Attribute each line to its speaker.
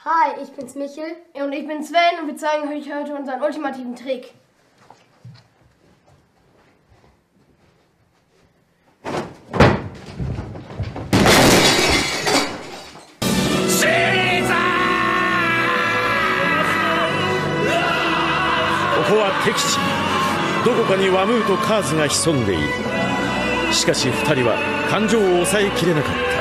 Speaker 1: Hi, ich bin's Michel.
Speaker 2: Und ich bin Sven und wir zeigen euch heute unseren ultimativen Trick.
Speaker 3: ここは敵地。どこかにワムーとカーズが潜んでいる。しかし2人は感情を抑えきれなかった。